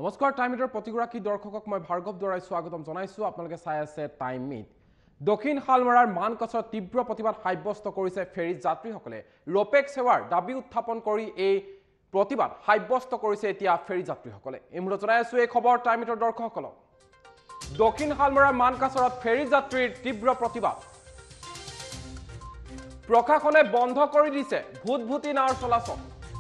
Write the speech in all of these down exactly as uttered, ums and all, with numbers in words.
নমস্কাৰ টাইম মিটৰ প্ৰতিগৰাকী দৰ্শকক মই ভাৰ্গৱ দৰাই স্বাগতম জনাইছো আপোনালোকে চাই আছে টাইম মিট দক্ষিণ হালমৰাৰ মানকাছৰ তীব্ৰ প্ৰতিবাদ সাব্যস্ত কৰিছে ফেৰী যাত্ৰীসকলে ৰপেক সেৱাৰ দাবী উত্থাপন কৰি এই প্ৰতিবাদ সাব্যস্ত কৰিছে এতিয়া ফেৰী যাত্ৰীসকলে এই মুহূৰ্তত জনাই আছো এই খবৰ টাইম মিটৰ দৰ্শকসকলক দক্ষিণ হালমৰাৰ মানকাছৰত ফেৰী যাত্ৰীৰ তীব্ৰ প্ৰতিবাদ প্ৰশাসনে বন্ধ কৰি দিছে ভূতভূতি নাওৰ চলাচল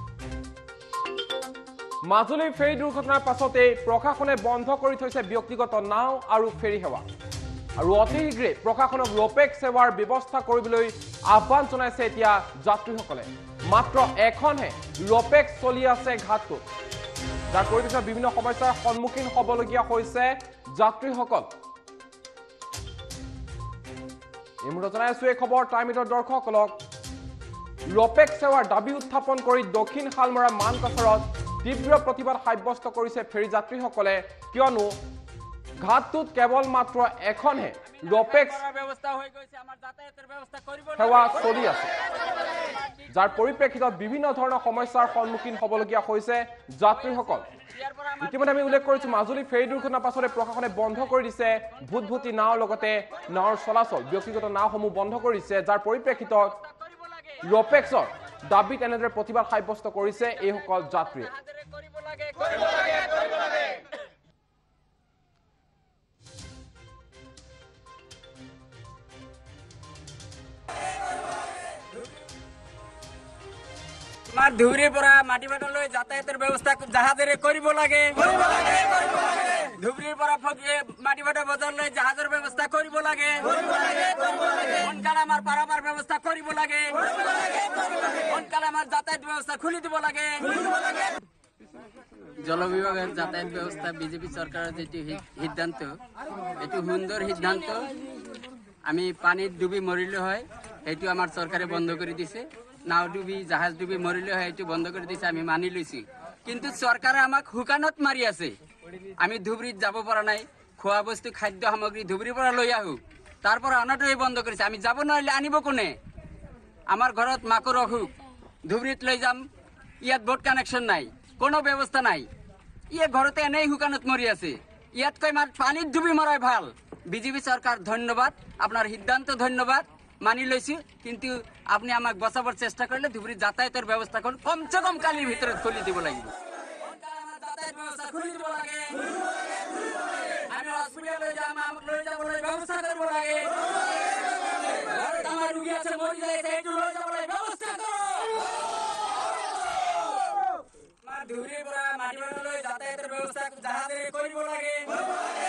মাজুলী ফেৰী দুৰ্ঘটনাৰ পাছতে প্ৰশাসনে বন্ধ কৰি থৈছে ব্যক্তিগত নাও আৰু ফেৰী সেৱা আৰু অতি শীঘ্ৰে প্ৰশাসনক ৰপেক সেৱাৰ ব্যৱস্থা কৰিবলৈ আহ্বান জনাইছে এতিয়া যাত্ৰীসকলে মাত্ৰ এখনহে ৰপেক চলি আছে ঘাটটোত যাৰ পৰিপ্ৰেক্ষিতত বিভিন্ন সমস্যাৰ সন্মুখীন হ'বলগীয়া হৈছে যাত্ৰীসকল এই মুহূৰ্তত জনাই আছো এই খবৰ টাইম মিটৰ দৰ্শকসকলক ৰপেক সেৱাৰ দাবী উত্থাপন কৰি দক্ষিণ হালমৰা মানকাছৰত তীব্ৰ প্ৰতিবাদ সাব্যস্ত কৰিছে ফেৰী যাত্ৰীসকলে কিয়নো ঘাটটোত কেৱল মাত্ৰ এখনহে ৰপেক সেৱা চলি আছে যাৰ পৰিপ্ৰেক্ষিতত বিভিন্ন ধৰণৰ সমস্যাৰ সন্মুখীন হ'বলগীয়া হৈছে যাত্ৰীসকল ইতিমধ্যে আমি উল্লেখ কৰিছো মাজুলী ফেৰী দুৰ্ঘটনাৰ পাছতে প্ৰশাসনে বন্ধ কৰি দিছে ভূতভূতি নাওৰ লগতে নাওৰ চলাচল ব্যক্তিগত নাওসমূহ বন্ধ কৰিছে যাৰ পৰিপ্ৰেক্ষিতত ৰপেক্সৰ দাবীত এনেদৰে প্ৰতিবাদ সাব্যস্ত কৰিছে এইসকল যাত্ৰীয়ে আমাৰ ধুবুৰীৰ পৰা মাটিবাটলৈ যাতায়াতৰ ব্যৱস্থা জাহাজেৰে কৰিব লাগে ধুবুৰীৰ পৰা মাটিবাটা বজাৰলৈ জাহাজৰ ব্যৱস্থা কৰিব লাগে সোনকালে আমাৰ পাৰাপাৰ ব্যৱস্থা কৰিব লাগে সোনকালে আমাৰ যাতায়াত ব্যৱস্থা খুলি দিব লাগে জল বিভাগের যাতায়াত ব্যবস্থা বিজেপি সরকারের যেটি সিদ্ধান্ত এটি সুন্দর সিদ্ধান্ত আমি পানিত ডুবি মরিলে হয় এইটো আমার সরকারে বন্ধ করে দিছে নাও ডুবি জাহাজ ডুবি মরিলে হয় এইটো বন্ধ করে দিছে আমি মানি লৈছি কিন্তু সরকারে আমাক হুকানত মারি আছে আমি ধুবুৰীত যাব পৰা নাই খোৱা বস্তু খাদ্য সামগ্ৰী ধুবুৰীৰ পৰা লৈ আহো তাৰ পৰা অনাটোই বন্ধ কৰিছে আমি যাব নোৱাৰিলে আনিব কোনে আমাৰ ঘৰত মাকৰ অসুখ ধুবুৰীত লৈ যাম ইয়াত বোট কানেকশন নাই কোনো ব্যৱস্থা নাই ইয়ে ঘৰতে এনেই হুকানত মৰি আছে ইয়াতকৈ মাৰ পানীত ডুবি মৰাই ভাল বিজেপি সরকার ধন্যবাদ আপনার সিদ্ধান্ত ধন্যবাদ মানি লৈছি কিন্তু আপনি আমাক বচাবৰ চেষ্টা কৰিলে ধুবুৰীত যাতায়াতের ব্যবস্থা করুন কমসে কম কালির ভিতরে খুলি দিব লাগিব আমি হসপিটালে যাম লৈ যাবলৈ ব্যৱস্থা কৰিব লাগে আমাৰ ৰোগী আছে মৰি যাইছে এইটো লৈ যাবলৈ ব্যৱস্থা কৰক ধুবুৰীৰ পৰা মাটিবাটলৈ যাতায়াতের ব্যবস্থা জাহাজেৰে কৰিব লাগে